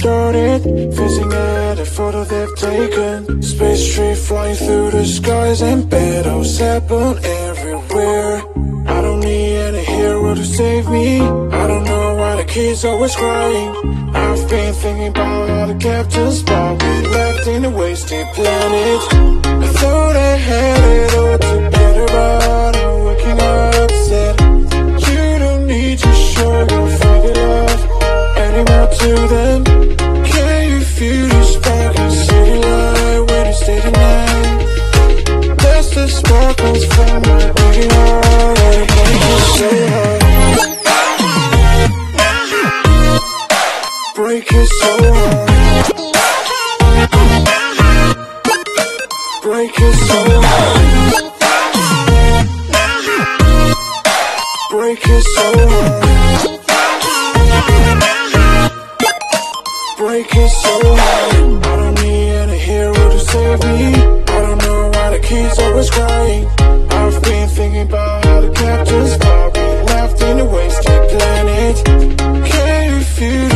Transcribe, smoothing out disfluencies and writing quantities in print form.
started, fizzing at a photo they've taken. Space tree flying through the skies, and battles happen everywhere. I don't need any hero to save me. I don't know why the kids always crying. I've been thinking about all the captains, but we left in a wasted planet. I thought I had it all together, but I'm waking up sad. You don't need to show your fake love anymore to them. Can you feel the spark in city light when you stay tonight? That's the sparkles from my beating heart, and it makes me so hard. Break it so hard. Break it so hard. Break it so hard. Break it so hard. I don't need any hero to save me. I don't know why the kids always crying. I've been thinking about how the captains probably left in a wasted planet. Can you feel